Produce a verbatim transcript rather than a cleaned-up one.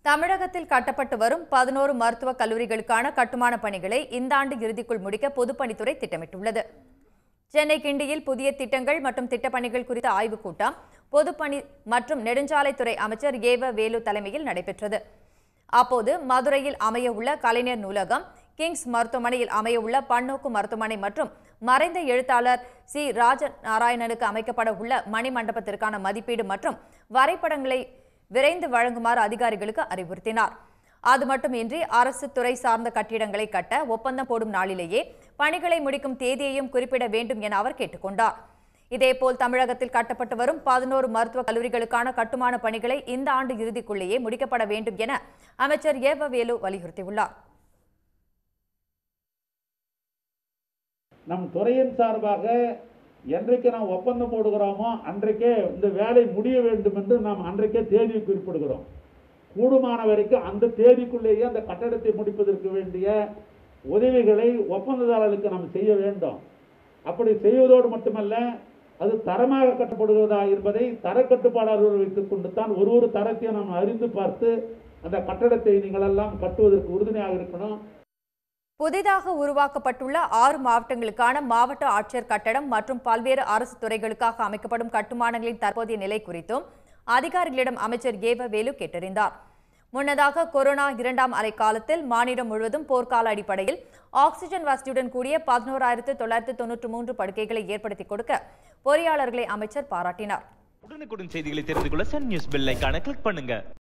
தமிழகத்தில் கட்டப்பட்டு வரும் பதினோரு மருத்துவக் கல்லூரிகளுக்கான கட்டுமான பணிகளை இந்த ஆண்டு இறுதிக்குள் முடிக்க பொதுப்பணித்துறை திட்டமிட்டுள்ளது. சென்னை கிண்டியில் புதிய திட்டங்கள் மற்றும் திட்டப்பணிகள் குறித்த ஆய்வுக் கூட்டம் பொதுப்பணி மற்றும் நெடுஞ்சாலைத்துறை அமைச்சர் ஏவ வேலு தலைமையில் நடைபெற்றது. அப்போது மதுரையில் அமைய உள்ள கலைஞர் நூலகம், கிங்ஸ் மருத்துவமனையில் அமைய உள்ள பன்னோக்கு மருத்துவமனை மற்றும் மறைந்த எழுத்தாளர் சி ராஜநாராயணனுக்கு அமைக்கப்பட உள்ள மணிமண்டபத்திற்கான மதிப்பீடு மற்றும் வரைபடங்களை விரைந்து வழங்குமாறு அதிகாரிகளுக்கு அறிவுறுத்தினார். அது மட்டுமின்றி அரசு துறை சார்ந்த கட்டிடங்களை கட்ட ஒப்பந்தம் போடும் நாளிலேயே பணிகளை முடிக்கும் தேதியையும் குறிப்பிட வேண்டும் என அவர் கேட்டுக்கொண்டார். இதேபோல் தமிழகத்தில் கட்டப்பட்டு வரும் பதினோரு மருத்துவக் கல்லூரிகளுக்கான கட்டுமான பணிகளை இந்த ஆண்டு இறுதிக்குள்ளேயே முடிக்கப்பட வேண்டும் என அமைச்சர் ஏவ வேலு வலியுறுத்தியுள்ளார். நம் துறையின் சார்பாக என்றைக்கு நாம் ஒப்பந்தம் போடுகிறோமோ அன்றைக்கே இந்த வேலை முடிய வேண்டும் என்று நாம் அன்றைக்கே தேதியை குறிப்பிடுகிறோம். கூடுமான வரைக்கும் அந்த தேதிக்குள்ளேயே அந்த கட்டடத்தை முடிப்பதற்கு வேண்டிய உதவிகளை ஒப்பந்ததாரர்களுக்கு நாம் செய்ய வேண்டும். அப்படி செய்வதோடு மட்டுமல்ல, அது தரமாக கட்டப்படுகிறதா என்பதை தர கட்டுப்பாடாளர்கள் வைத்துக் கொண்டு தான் ஒரு ஒரு தரத்தையும் நாம் அறிந்து பார்த்து அந்த கட்டடத்தை நீங்கள் எல்லாம் கட்டுவதற்கு உறுதுணையாக இருக்கணும். புதிதாக உருவாக்கப்பட்டுள்ள ஆறு மாவட்டங்களுக்கான மாவட்ட ஆட்சியர் கட்டடம் மற்றும் பல்வேறு அரசு துறைகளுக்காக அமைக்கப்படும் கட்டுமானங்களின் தற்போதைய நிலை குறித்தும் அதிகாரிகளிடம் அமைச்சர் ஏவ வேலு கேட்டறிந்தார். முன்னதாக கொரோனா இரண்டாம் அலை காலத்தில் மாநிலம் முழுவதும் போர்க்கால அடிப்படையில் ஆக்சிஜன் வசதியுடன் கூடிய பதினோராயிரத்து தொள்ளாயிரத்து தொன்னூற்று மூன்று படுக்கைகளை ஏற்படுத்தி கொடுக்க பொறியாளர்களை அமைச்சர் பாராட்டினார். உடனுக்குடன் செய்திகளை தெரிந்து கொள்ள சன் நியூஸ் பெல் ஐகானை கிளிக் பண்ணுங்க.